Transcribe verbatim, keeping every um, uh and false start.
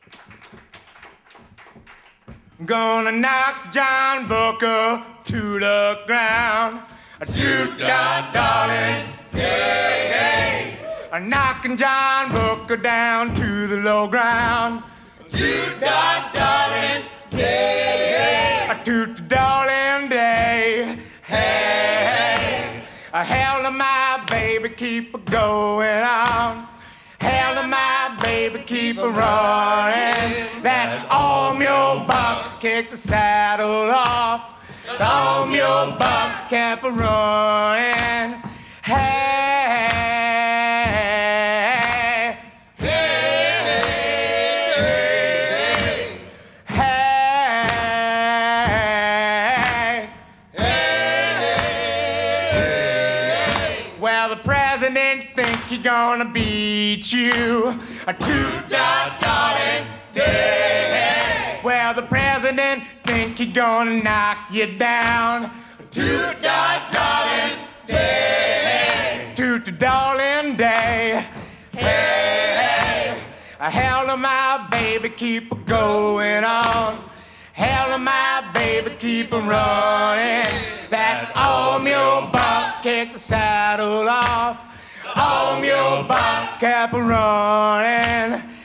Gonna knock John Booker to the ground. Toot da darling, hey, hey. Knocking John Booker down to the low ground. Toot da darling, day, hey. Toot da darling day, hey, hey. Hell to my baby, keep it going on. Hell to my baby, keep it running. That old mule buck kick the saddle off. The old mule buck kept a running. Hey, hey, hey, hey, hey. Well, the president think he gonna beat you. A toot-da darling day. Well, the president think he gonna knock you down. Toot-da darling day. Toot-da darling day. Hey, hey. Hell to my baby, keep it going on. Hell to my baby, keep it running. That old mule buck kicked the saddle off. Old mule buck kept running.